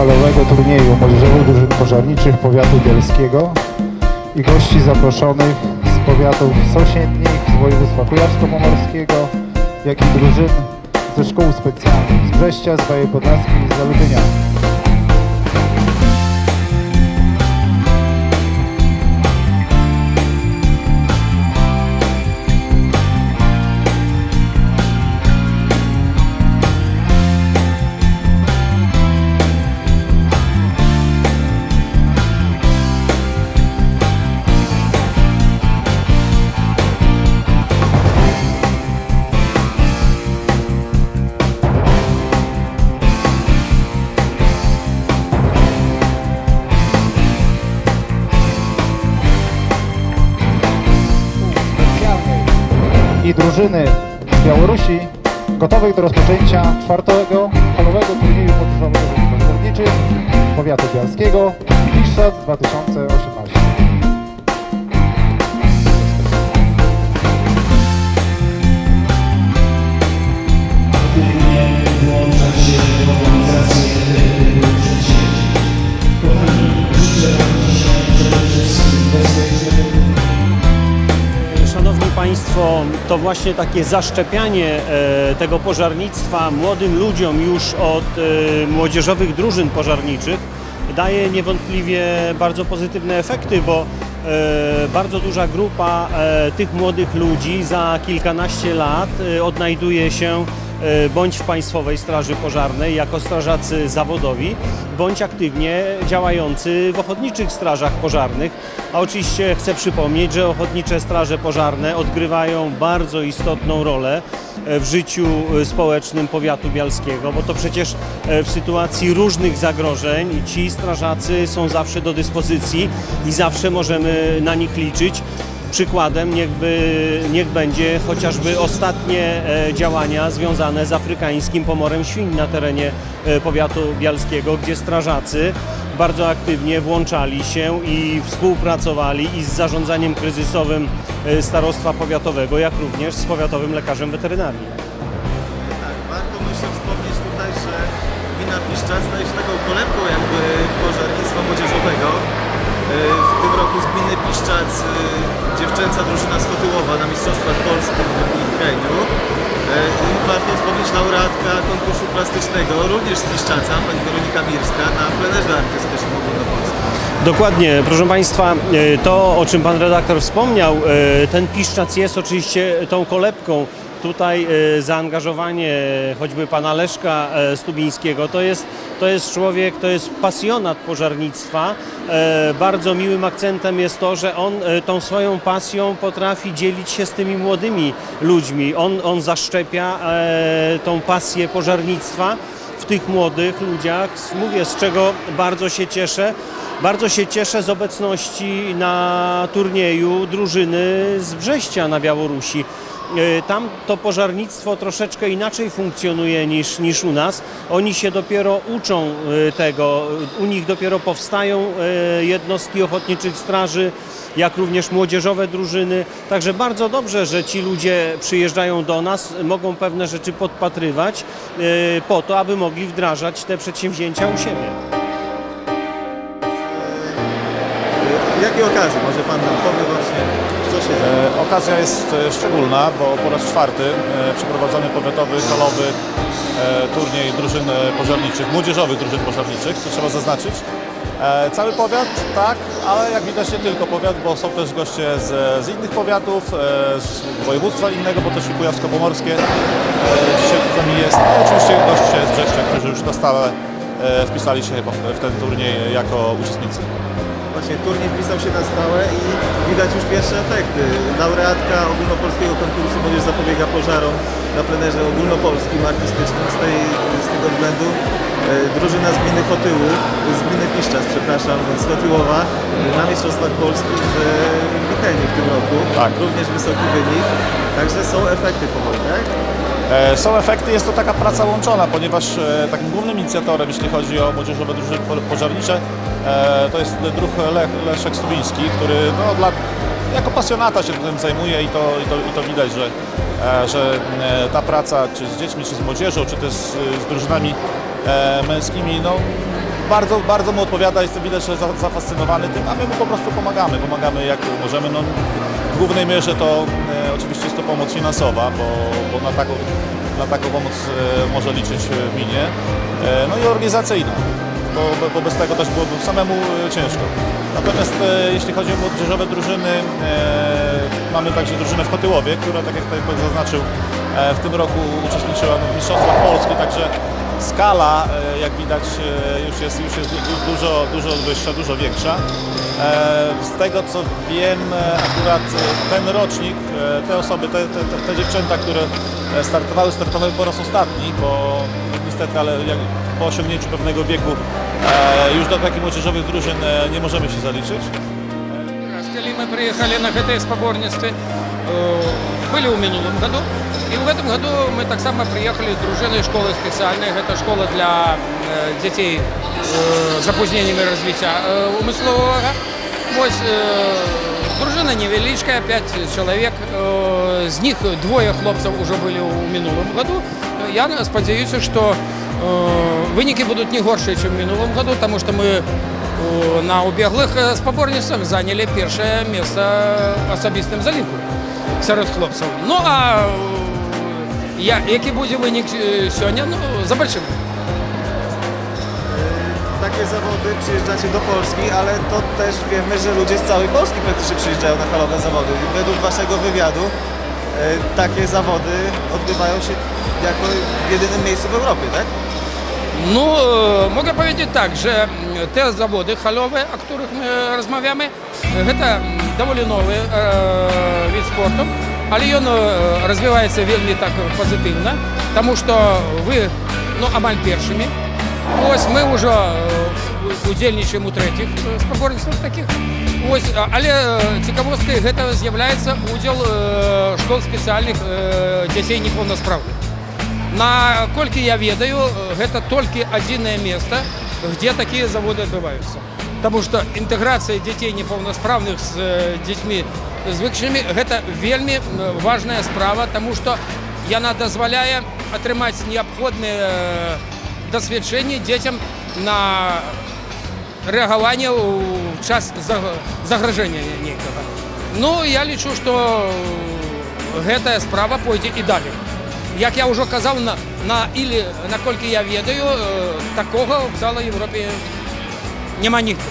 halowego turnieju młodzieżowych drużyn pożarniczych powiatu bielskiego i gości zaproszonych z powiatów sąsiednich, z województwa kujawsko-pomorskiego, jak i drużyn ze szkół specjalnych z Brześcia, z Białej Podlaskiej i z Zalubienia. I drużyny z Białorusi gotowych do rozpoczęcia czwartego halowego turnieju młodzieżowego pożarniczych powiatu bialskiego Piszczac 2018. Szanowni Państwo, to właśnie takie zaszczepianie tego pożarnictwa młodym ludziom już od młodzieżowych drużyn pożarniczych daje niewątpliwie bardzo pozytywne efekty, bo bardzo duża grupa tych młodych ludzi za kilkanaście lat odnajduje się bądź w Państwowej Straży Pożarnej jako strażacy zawodowi, bądź aktywnie działający w ochotniczych strażach pożarnych. A oczywiście chcę przypomnieć, że ochotnicze straże pożarne odgrywają bardzo istotną rolę w życiu społecznym powiatu bialskiego, bo to przecież w sytuacji różnych zagrożeń ci strażacy są zawsze do dyspozycji i zawsze możemy na nich liczyć. Przykładem niech będzie chociażby ostatnie działania związane z afrykańskim pomorem świń na terenie powiatu bialskiego, gdzie strażacy bardzo aktywnie włączali się i współpracowali i z zarządzaniem kryzysowym starostwa powiatowego, jak również z powiatowym lekarzem weterynarii. Tak, warto myślę wspomnieć tutaj, że gmina Piszczac staje się taką kolebką jakby pożarnictwa młodzieżowego. W tym roku z gminy Piszczac dziewczęca drużyna z Chotyłowa na Mistrzostwach Polski w Keniu. I warto wspomnieć laureatka konkursu plastycznego, również z Piszczaca, pani Weronika Mirska, na plenerze artystycznym ogólnopolskim. Dokładnie, proszę Państwa, to o czym Pan redaktor wspomniał, ten Piszczac jest oczywiście tą kolebką. Tutaj zaangażowanie choćby pana Leszka Stubińskiego to jest człowiek, to jest pasjonat pożarnictwa. Bardzo miłym akcentem jest to, że on tą swoją pasją potrafi dzielić się z tymi młodymi ludźmi. On zaszczepia tą pasję pożarnictwa w tych młodych ludziach. Mówię, z czego bardzo się cieszę. Bardzo się cieszę z obecności na turnieju drużyny z Brześcia na Białorusi. Tam to pożarnictwo troszeczkę inaczej funkcjonuje niż u nas. Oni się dopiero uczą tego, u nich dopiero powstają jednostki ochotniczych straży, jak również młodzieżowe drużyny. Także bardzo dobrze, że ci ludzie przyjeżdżają do nas, mogą pewne rzeczy podpatrywać po to, aby mogli wdrażać te przedsięwzięcia u siebie. Jakie okazje? Może Pan nam powie właśnie, co się dzieje? Okazja jest szczególna, bo po raz czwarty przeprowadzony powiatowy, halowy turniej drużyn pożarniczych, młodzieżowych drużyn pożarniczych, co trzeba zaznaczyć. Cały powiat, tak, ale jak widać nie tylko powiat, bo są też goście z innych powiatów, z województwa innego, bo też i kujawsko-pomorskie. Dzisiaj z nami jest, no, oczywiście goście z Brześcia, którzy już na stałe wpisali się chyba w ten turniej jako uczestnicy. Właśnie turniej wpisał się na stałe i widać już pierwsze efekty. Laureatka ogólnopolskiego konkursu Młodzież zapobiega pożarom na plenerze ogólnopolskim, artystycznym. Z tego względu drużyna z gminy Chotyłów, z gminy Piszczac, przepraszam, z Chotyłowa na Mistrzostwach Polski w Wicheniu w tym roku. Tak. Również wysoki wynik. Także są efekty powoli, tak? Są efekty, jest to taka praca łączona, ponieważ takim głównym inicjatorem, jeśli chodzi o młodzieżowe drużyny pożarnicze, to jest druh Leszek Stubiński, który no, jako pasjonata się tym zajmuje i to widać, że ta praca czy z dziećmi, czy z młodzieżą, czy też z drużynami męskimi, no, bardzo mu odpowiada, jest widać, że zafascynowany tym, a my mu po prostu pomagamy jak możemy. No, w głównej mierze to oczywiście jest to pomoc finansowa, bo na taką pomoc może liczyć w gminie, no i organizacyjna, bo bez tego też byłoby samemu ciężko. Natomiast jeśli chodzi o młodzieżowe drużyny, mamy także drużynę w Chotyłowie, która, tak jak tutaj zaznaczył, w tym roku uczestniczyła w Mistrzostwach Polski, także skala, jak widać, już jest dużo wyższa, dużo większa. Z tego co wiem, akurat ten rocznik, te osoby, te dziewczęta, które startowały po raz ostatni, bo niestety, ale po osiągnięciu pewnego wieku już do takich młodzieżowych drużyn nie możemy się zaliczyć. Мы приехали на ГТС споборництве, были в минулом году, и в этом году мы так само приехали с дружиной школы специальной. Это школа для детей с запозднениями развития умыслового. Дружина невеличкая, 5 человек, з них 2 хлопцев уже были в минулом году. Я сподіваюся, що виники будуть не горші, ніж в минулом году, тому що ми на убеглих споборництвах зайняли перше місце особистим заліку серед хлопців. Ну, а який буде виник сьогодні, ну, zobaczymy. Takie zawody przyjeżdżacie do Polski, ale to też wiemy, że ludzie z całej Polski praktycznie przyjeżdżają na halowe zawody. Według waszego wywiadu takie zawody odbywają się jako w jedynym miejscu w Europie, tak? Ну, mogę powiedzieć tak, że te zawody halowe, o których my rozmawiamy, to доволі новий вид спорту, але він розвивається вельми так позитивно, тому що ви, ну, амаль першими. Ось ми вже удільничаємо у третіх споборництвах таких. Ось, але цікавосткою це з'являється уділ школ спеціальних дітей неповносправних. Наколькі я ведаю, это только одно место, где такие заводы отбываются. Потому что интеграция детей неполносправных с детьми звыкшими – это вельми важная справа, потому что яна дозволяе атрымаць необходные досведчения детям на реагирование в час загрожения некого. Ну, я лічу, что эта справа пойдет и далее. Як я вже казав, наколькі я ведаю, такого в цілій Європі нема нігде.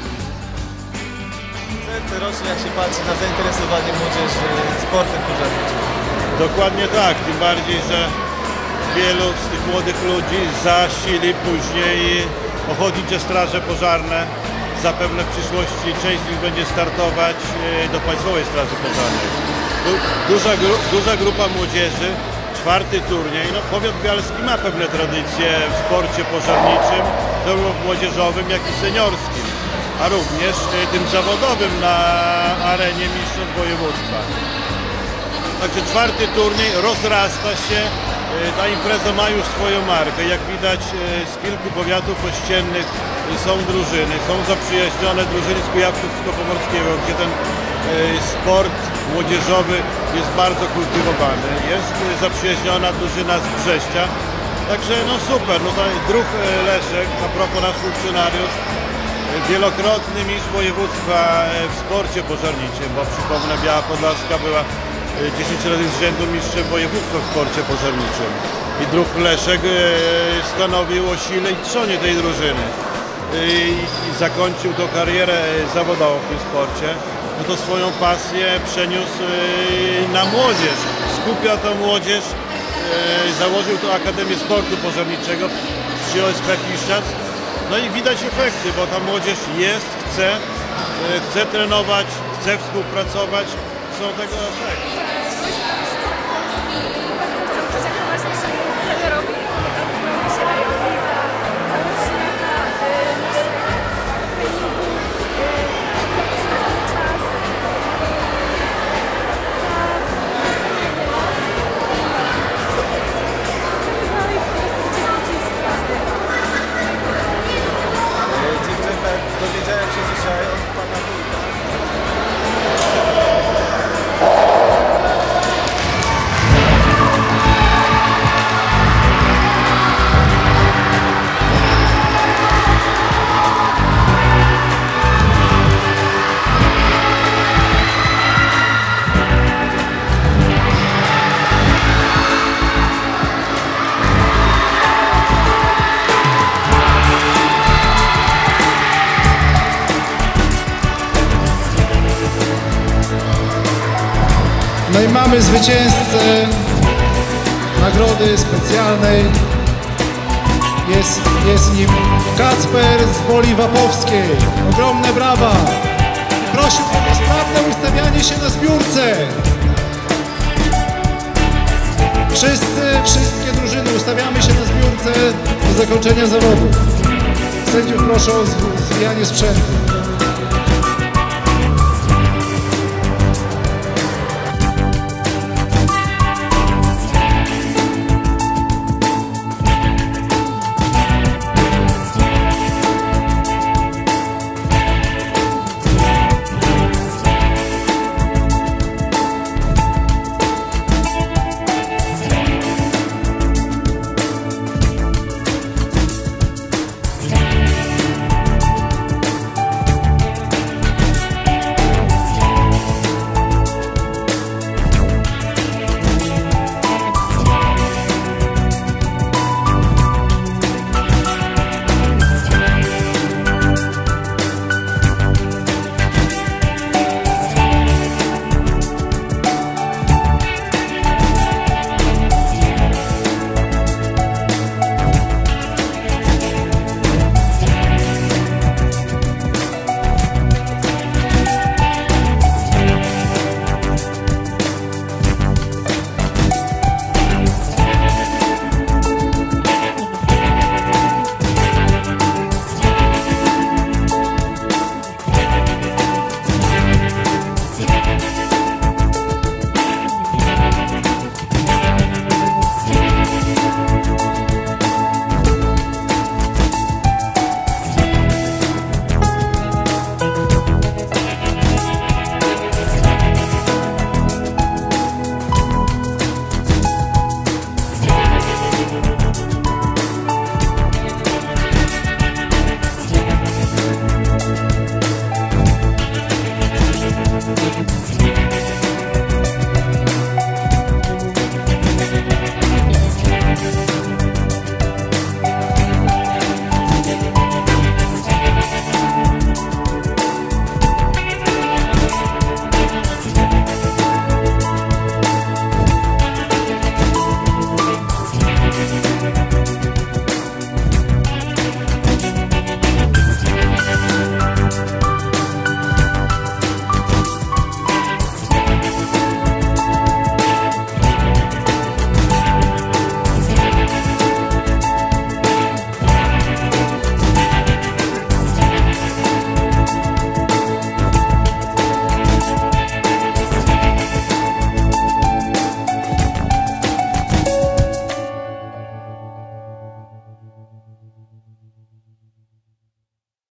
Co rocznie, jak się patrzy na zainteresowanie młodzieży sportem pożarniczym? Dokładnie tak, tym bardziej, że wielu z tych młodych ludzi zasili później ochotnicze straże pożarne. Zapewne w przyszłości część z nich będzie startować do Państwowej Straży Pożarnej. Duża grupa młodzieży. 4. turniej. No, powiat bialski ma pewne tradycje w sporcie pożarniczym, zarówno młodzieżowym, jak i seniorskim, a również tym zawodowym na arenie mistrzostw województwa. Także 4. turniej rozrasta się, ta impreza ma już swoją markę. Jak widać, z kilku powiatów ościennych są drużyny, są zaprzyjaźnione drużyny z Kujawsko-Pomorskiego, gdzie ten sport młodzieżowy jest bardzo kultywowany. Jest zaprzyjaźniona drużyna z Brześcia. Także no super, no to Druh Leszek, a propos nasz funkcjonariusz, wielokrotny mistrz województwa w sporcie pożarniczym, bo przypomnę, Biała Podlaska była 10 razy z rzędu mistrzem województwa w sporcie pożarniczym. I Druh Leszek stanowił o sile i trzonie tej drużyny. I zakończył tą karierę zawodową w tym sporcie. No to swoją pasję przeniósł na młodzież. Skupia tą młodzież, założył tą Akademię Sportu Pożarniczego przy OSP Piszczac. No i widać efekty, bo ta młodzież jest, chce trenować, chce współpracować. Są tego efekty. Dowiedziałem się dzisiaj od pana wójta. No i mamy zwycięzcę nagrody specjalnej. Jest nim Kacper z Woli Wapowskiej. Ogromne brawa. Prosiłbym o sprawne ustawianie się na zbiórce. Wszystkie drużyny ustawiamy się na zbiórce do zakończenia zawodów. Sędziów proszę o zwijanie sprzętu.